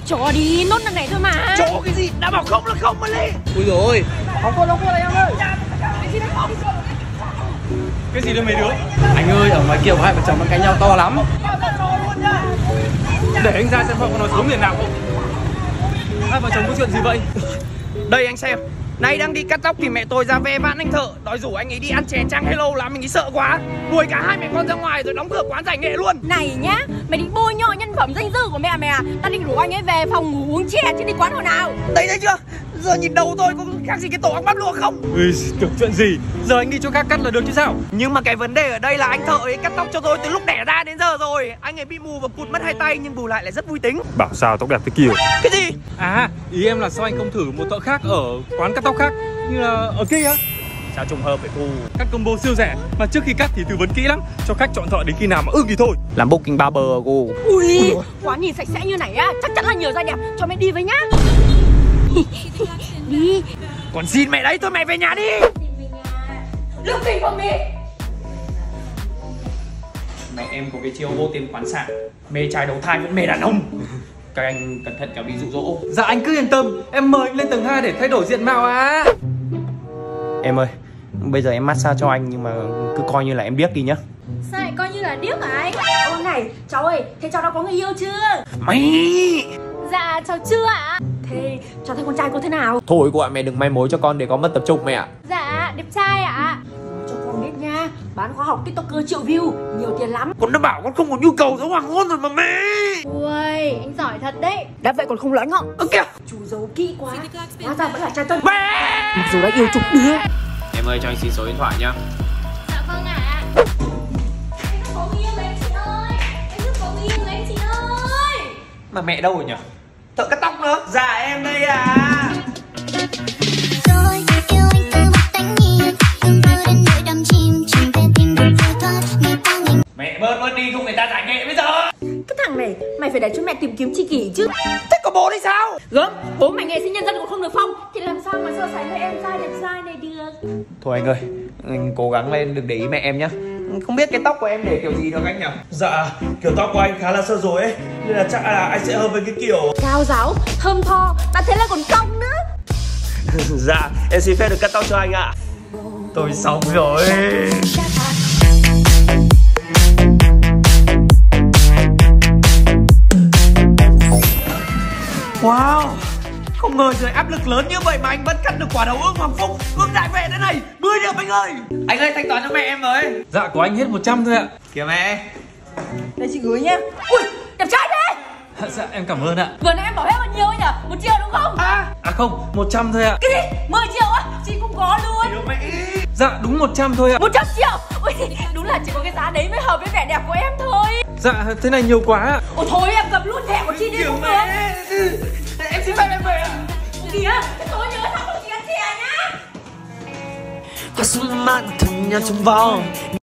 Cho đi, nốt lần này thôi mà. Cho cái gì, đã bảo không là không mà Lê. Ui rồi. Không thôi này em ơi. Cái gì đây mấy đứa? Anh ơi, ở ngoài kia hai vợ chồng nó cãi nhau to lắm. Để anh ra xem họ có nói xuống liền nào không. Hai vợ chồng có chuyện gì vậy? Đây anh xem. Nay đang đi cắt tóc thì mẹ tôi ra ve vãn anh thợ, đòi rủ anh ấy đi ăn chén trăng hello làm mình ấy sợ quá. Đuổi cả hai mẹ con ra ngoài rồi đóng cửa quán giải nghệ luôn. Này nhá, mày định bôi nhọ nhân phẩm danh dự của mẹ mày à? Tao định rủ anh ấy về phòng ngủ uống chè chứ đi quán hồi nào. Đấy thấy chưa? Giờ nhìn đầu tôi có khác gì cái tổ ong bắp lụa không? Ui, tưởng chuyện gì? Giờ anh đi cho khác cắt là được chứ sao? Nhưng mà cái vấn đề ở đây là anh thợ ấy cắt tóc cho tôi từ lúc đẻ ra đến giờ rồi. Anh ấy bị mù và cụt mất hai tay nhưng bù lại lại rất vui tính. Bảo sao tóc đẹp thế kia? Cái gì? À, ý em là sao anh không thử một thợ khác ở quán cắt tóc khác như là ở kia á? Sao trùng hợp vậy cô? Các combo siêu rẻ mà trước khi cắt thì tư vấn kỹ lắm, cho khách chọn thợ đến khi nào mà ưng thì thôi. Làm booking barber cô. Ui, quán nhìn sạch sẽ như này á, chắc chắn là nhiều da đẹp. Cho mẹ đi với nhá. Đi. Còn xin mẹ đấy, thôi mẹ về nhà đi. Lương tình của mẹ. Mẹ em có cái chiêu vô tiền khoán sản, mê trai đầu thai vẫn mê đàn ông. Các anh cẩn thận kẻo bị dụ dỗ. Dạ anh cứ yên tâm, em mời anh lên tầng 2 để thay đổi diện mạo á. Em ơi, bây giờ em massage cho anh nhưng mà cứ coi như là em biết đi nhá. Sao lại coi như là điếc hả anh? Ô này, cháu ơi, thế cháu đã có người yêu chưa? Mày. Dạ, cháu chưa ạ. Thế cháu thấy con trai cô thế nào? Thôi cô ạ, mẹ đừng mai mối cho con để có mất tập trung mẹ ạ. Dạ, đẹp trai ạ. Cho con biết nha, bán khóa học tiktoker triệu view, nhiều tiền lắm. Con đã bảo con không có nhu cầu giống hoàng hôn rồi mà mẹ. Ui, anh giỏi thật đấy. Đã vậy còn không nói ngọng. Ơ kìa. Chú giấu kỹ quá, hóa ra vẫn là trai tân. Mẹ. Mặc dù đã yêu chục đứa. Em ơi cho anh xin số điện thoại nhá. Dạ vâng ạ. Em rất có người yêu đấy chị ơi. Em rất có người yêu đấy chị ơi. Mà mẹ đâu rồi nhỉ? Thợ cắt tóc nữa. Dạ em đây à. Mẹ bớt đi không người ta giải nghệ bây giờ. Cái thằng này, mày phải để cho mẹ tìm kiếm tri kỷ chứ. Thế có bố đi sao? Gớm, bố mày nghệ sĩ nhân dân cũng không được phong thì làm sao mà so sánh với em trai đẹp trai này được. Thôi anh ơi, anh cố gắng lên đừng để ý mẹ em nhá. Không biết cái tóc của em để kiểu gì được anh nhỉ? Dạ, kiểu tóc của anh khá là sơ rồi ấy, nên là chắc là anh sẽ hợp với cái kiểu Cao giáo, thơm tho, đã thế là còn cong nữa. Dạ, em xin phép được cắt tóc cho anh ạ. Tôi xong rồi. Wow, không ngờ trời áp lực lớn như vậy mà anh vẫn cắt được quả đầu ương hoàng phúc, ương đại vệ thế này. 10 điểm anh ơi. Anh ơi thanh toán cho mẹ em với. Dạ của anh hết 100 thôi ạ. Kìa mẹ. Đây chị gửi nhá. Ui, đẹp trai thế. Dạ em cảm ơn ạ. Vừa nãy em bảo hết bao nhiêu ấy nhỉ? 1 triệu đúng không? À không, 100 thôi ạ. Cái gì? 10 triệu á? Chị cũng có luôn. Dạ đúng 100 thôi ạ. 100 triệu? Ui, đúng là chỉ có cái giá đấy mới hợp với vẻ đẹp của em thôi. Dạ thế này nhiều quá ạ. Ôi thôi em cầm luôn thẻ của chị đi cũng được. Em xin phép em về ạ. Kìa, thế tôi nhớ thằng của chị ăn chè nhá. Hoa xuân mang thân nhau trong vòng